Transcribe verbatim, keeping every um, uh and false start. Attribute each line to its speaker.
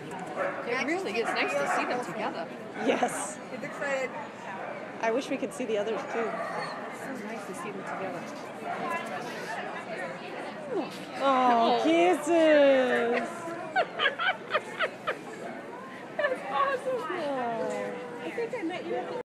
Speaker 1: It really is nice to see them together.
Speaker 2: Yes.
Speaker 3: Get excited.
Speaker 2: I wish we could see the others too.
Speaker 1: It's so nice to see them together.
Speaker 2: Oh, kisses.
Speaker 1: That's awesome.
Speaker 2: Oh.
Speaker 3: I think I met you at the